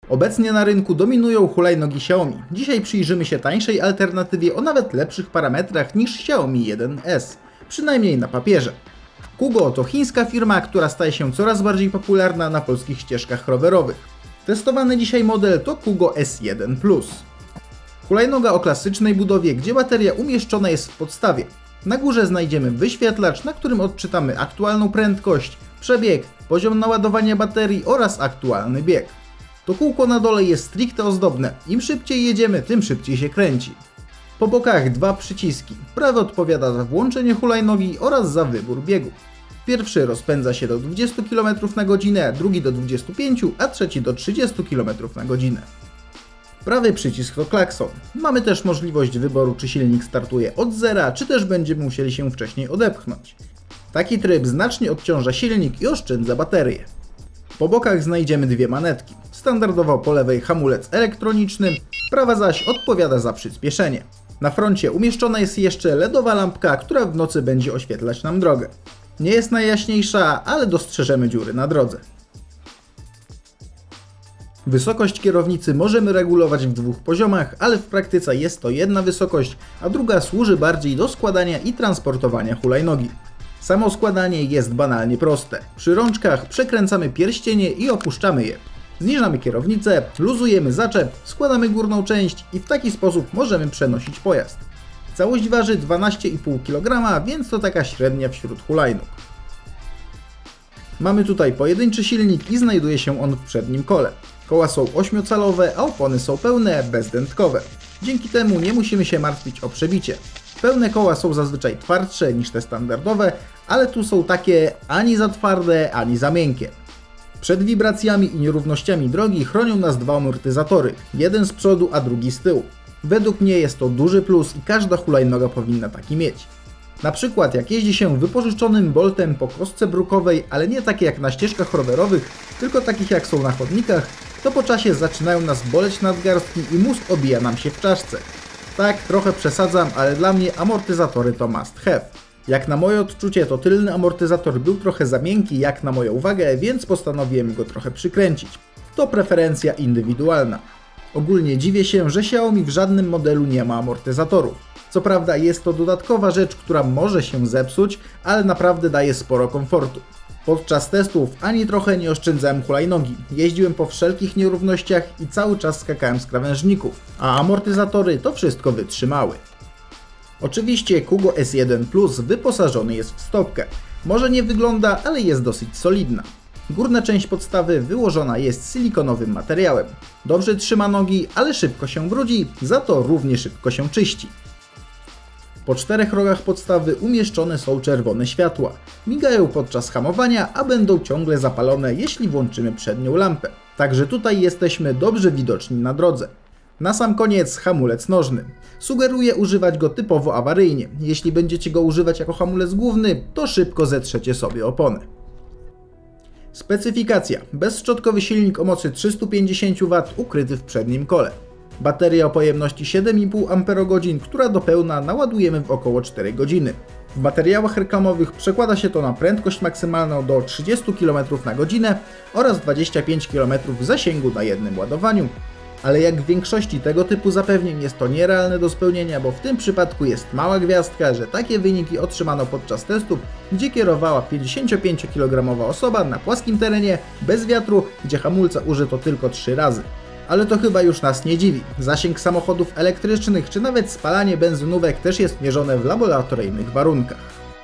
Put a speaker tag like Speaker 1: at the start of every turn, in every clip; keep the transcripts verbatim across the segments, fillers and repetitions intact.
Speaker 1: Obecnie na rynku dominują hulajnogi Xiaomi. Dzisiaj przyjrzymy się tańszej alternatywie o nawet lepszych parametrach niż Xiaomi jeden S, przynajmniej na papierze. Kugo to chińska firma, która staje się coraz bardziej popularna na polskich ścieżkach rowerowych. Testowany dzisiaj model to Kugo S jeden plus. Hulajnoga o klasycznej budowie, gdzie bateria umieszczona jest w podstawie. Na górze znajdziemy wyświetlacz, na którym odczytamy aktualną prędkość, przebieg, poziom naładowania baterii oraz aktualny bieg. To kółko na dole jest stricte ozdobne. Im szybciej jedziemy, tym szybciej się kręci. Po bokach dwa przyciski. Prawy odpowiada za włączenie hulajnogi oraz za wybór biegu. Pierwszy rozpędza się do dwudziestu kilometrów na godzinę, drugi do dwudziestu pięciu, a trzeci do trzydziestu kilometrów na godzinę. Prawy przycisk to klakson. Mamy też możliwość wyboru, czy silnik startuje od zera, czy też będziemy musieli się wcześniej odepchnąć. Taki tryb znacznie odciąża silnik i oszczędza baterię. Po bokach znajdziemy dwie manetki. Standardowo po lewej hamulec elektroniczny, prawa zaś odpowiada za przyspieszenie. Na froncie umieszczona jest jeszcze ledowa lampka, która w nocy będzie oświetlać nam drogę. Nie jest najjaśniejsza, ale dostrzeżemy dziury na drodze. Wysokość kierownicy możemy regulować w dwóch poziomach, ale w praktyce jest to jedna wysokość, a druga służy bardziej do składania i transportowania hulajnogi. Samo składanie jest banalnie proste. Przy rączkach przekręcamy pierścienie i opuszczamy je. Zniżamy kierownicę, luzujemy zaczep, składamy górną część i w taki sposób możemy przenosić pojazd. Całość waży dwanaście i pół kilograma, więc to taka średnia wśród hulajnóg. Mamy tutaj pojedynczy silnik i znajduje się on w przednim kole. Koła są ośmiocalowe, a opony są pełne, bezdętkowe. Dzięki temu nie musimy się martwić o przebicie. Pełne koła są zazwyczaj twardsze niż te standardowe, ale tu są takie ani za twarde, ani za miękkie. Przed wibracjami i nierównościami drogi chronią nas dwa amortyzatory, jeden z przodu, a drugi z tyłu. Według mnie jest to duży plus i każda hulajnoga powinna taki mieć. Na przykład jak jeździ się wypożyczonym Boltem po kostce brukowej, ale nie takie jak na ścieżkach rowerowych, tylko takich jak są na chodnikach, to po czasie zaczynają nas boleć nadgarstki i mózg obija nam się w czaszce. Tak, trochę przesadzam, ale dla mnie amortyzatory to must have. Jak na moje odczucie, to tylny amortyzator był trochę za miękki jak na moją wagę, więc postanowiłem go trochę przykręcić. To preferencja indywidualna. Ogólnie dziwię się, że Xiaomi w żadnym modelu nie ma amortyzatorów. Co prawda jest to dodatkowa rzecz, która może się zepsuć, ale naprawdę daje sporo komfortu. Podczas testów ani trochę nie oszczędzałem hulajnogi. Jeździłem po wszelkich nierównościach i cały czas skakałem z krawężników, a amortyzatory to wszystko wytrzymały. Oczywiście Kugo S jeden plus wyposażony jest w stopkę. Może nie wygląda, ale jest dosyć solidna. Górna część podstawy wyłożona jest silikonowym materiałem. Dobrze trzyma nogi, ale szybko się brudzi, za to równie szybko się czyści. Po czterech rogach podstawy umieszczone są czerwone światła. Migają podczas hamowania, a będą ciągle zapalone, jeśli włączymy przednią lampę. Także tutaj jesteśmy dobrze widoczni na drodze. Na sam koniec hamulec nożny. Sugeruję używać go typowo awaryjnie. Jeśli będziecie go używać jako hamulec główny, to szybko zetrzecie sobie opony. Specyfikacja. Bezszczotkowy silnik o mocy trzystu pięćdziesiąt watów ukryty w przednim kole. Bateria o pojemności siedem i pół amperogodzin, która do pełna naładujemy w około cztery godziny. W materiałach reklamowych przekłada się to na prędkość maksymalną do trzydziestu kilometrów na godzinę oraz dwudziestu pięciu kilometrów zasięgu na jednym ładowaniu. Ale jak w większości tego typu zapewnień jest to nierealne do spełnienia, bo w tym przypadku jest mała gwiazdka, że takie wyniki otrzymano podczas testów, gdzie kierowała pięćdziesięciopięciokilogramowa osoba na płaskim terenie, bez wiatru, gdzie hamulca użyto tylko trzy razy. Ale to chyba już nas nie dziwi. Zasięg samochodów elektrycznych czy nawet spalanie benzynówek też jest mierzone w laboratoryjnych warunkach.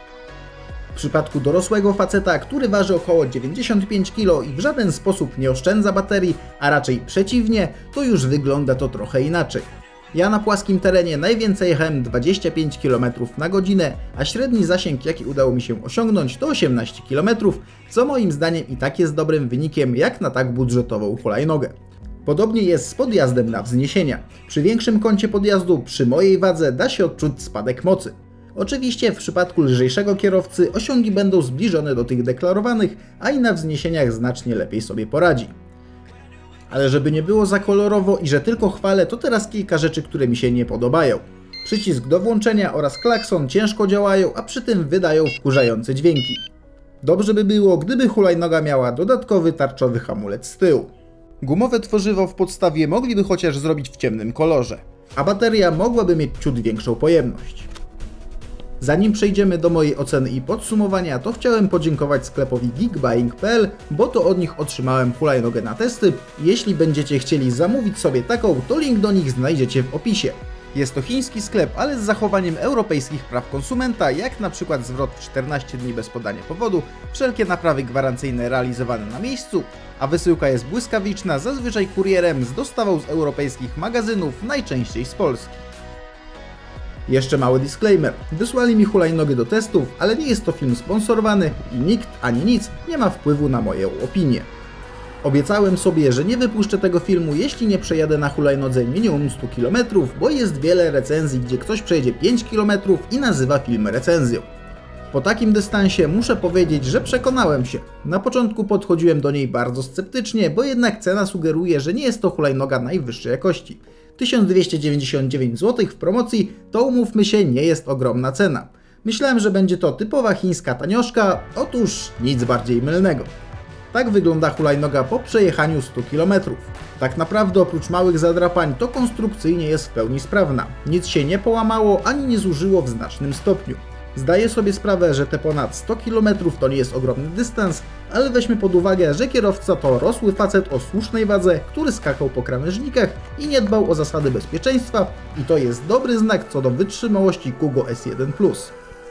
Speaker 1: W przypadku dorosłego faceta, który waży około dziewięćdziesiąt pięć kilogramów i w żaden sposób nie oszczędza baterii, a raczej przeciwnie, to już wygląda to trochę inaczej. Ja na płaskim terenie najwięcej jechałem dwadzieścia pięć kilometrów na godzinę, a średni zasięg jaki udało mi się osiągnąć to osiemnaście kilometrów, co moim zdaniem i tak jest dobrym wynikiem jak na tak budżetową hulajnogę. Podobnie jest z podjazdem na wzniesienia. Przy większym kącie podjazdu, przy mojej wadze, da się odczuć spadek mocy. Oczywiście w przypadku lżejszego kierowcy osiągi będą zbliżone do tych deklarowanych, a i na wzniesieniach znacznie lepiej sobie poradzi. Ale żeby nie było za kolorowo i że tylko chwalę, to teraz kilka rzeczy, które mi się nie podobają. Przycisk do włączenia oraz klakson ciężko działają, a przy tym wydają wkurzające dźwięki. Dobrze by było, gdyby hulajnoga miała dodatkowy tarczowy hamulec z tyłu. Gumowe tworzywo w podstawie mogliby chociaż zrobić w ciemnym kolorze, a bateria mogłaby mieć ciut większą pojemność. Zanim przejdziemy do mojej oceny i podsumowania, to chciałem podziękować sklepowi geekbuying kropka p l, bo to od nich otrzymałem hulajnogę na testy. Jeśli będziecie chcieli zamówić sobie taką, to link do nich znajdziecie w opisie. Jest to chiński sklep, ale z zachowaniem europejskich praw konsumenta, jak na przykład zwrot w czternaście dni bez podania powodu, wszelkie naprawy gwarancyjne realizowane na miejscu, a wysyłka jest błyskawiczna, zazwyczaj kurierem z dostawą z europejskich magazynów, najczęściej z Polski. Jeszcze mały disclaimer. Wysłali mi hulajnogę do testów, ale nie jest to film sponsorowany i nikt ani nic nie ma wpływu na moją opinię. Obiecałem sobie, że nie wypuszczę tego filmu, jeśli nie przejadę na hulajnodze minimum stu kilometrów, bo jest wiele recenzji, gdzie ktoś przejedzie pięć kilometrów i nazywa film recenzją. Po takim dystansie muszę powiedzieć, że przekonałem się. Na początku podchodziłem do niej bardzo sceptycznie, bo jednak cena sugeruje, że nie jest to hulajnoga najwyższej jakości. tysiąc dwieście dziewięćdziesiąt dziewięć złotych w promocji to, umówmy się, nie jest ogromna cena. Myślałem, że będzie to typowa chińska tanioszka, otóż nic bardziej mylnego. Tak wygląda hulajnoga po przejechaniu stu kilometrów. Tak naprawdę oprócz małych zadrapań to konstrukcyjnie jest w pełni sprawna. Nic się nie połamało ani nie zużyło w znacznym stopniu. Zdaję sobie sprawę, że te ponad sto kilometrów to nie jest ogromny dystans, ale weźmy pod uwagę, że kierowca to rosły facet o słusznej wadze, który skakał po krawężnikach i nie dbał o zasady bezpieczeństwa, i to jest dobry znak co do wytrzymałości Kugo S jeden plus.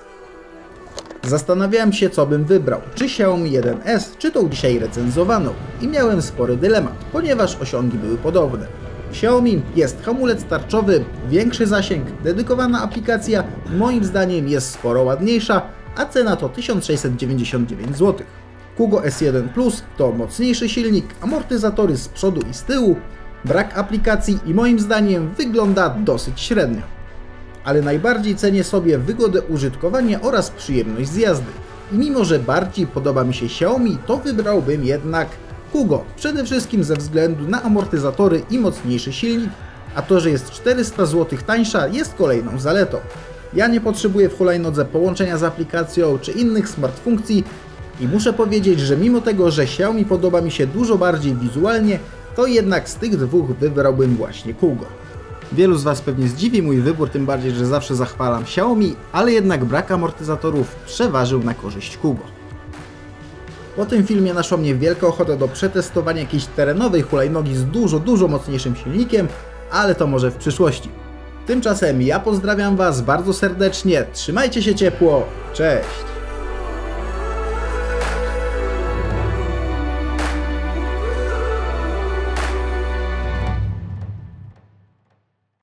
Speaker 1: Zastanawiałem się, co bym wybrał, czy Xiaomi jeden S, czy tą dzisiaj recenzowaną, i miałem spory dylemat, ponieważ osiągi były podobne. W Xiaomi jest hamulec tarczowy, większy zasięg, dedykowana aplikacja, moim zdaniem jest sporo ładniejsza, a cena to tysiąc sześćset dziewięćdziesiąt dziewięć złotych. Kugo S jeden plus to mocniejszy silnik, amortyzatory z przodu i z tyłu, brak aplikacji i moim zdaniem wygląda dosyć średnio. Ale najbardziej cenię sobie wygodę użytkowania oraz przyjemność z jazdy. I mimo, że bardziej podoba mi się Xiaomi, to wybrałbym jednak Kugo, przede wszystkim ze względu na amortyzatory i mocniejszy silnik, a to, że jest czterysta złotych tańsza, jest kolejną zaletą. Ja nie potrzebuję w hulajnodze połączenia z aplikacją czy innych smart funkcji i muszę powiedzieć, że mimo tego, że Xiaomi podoba mi się dużo bardziej wizualnie, to jednak z tych dwóch wybrałbym właśnie Kugo. Wielu z Was pewnie zdziwi mój wybór, tym bardziej, że zawsze zachwalam Xiaomi, ale jednak brak amortyzatorów przeważył na korzyść Kugo. Po tym filmie naszła mnie wielka ochota do przetestowania jakiejś terenowej hulajnogi z dużo, dużo mocniejszym silnikiem, ale to może w przyszłości. Tymczasem ja pozdrawiam Was bardzo serdecznie, trzymajcie się ciepło, cześć!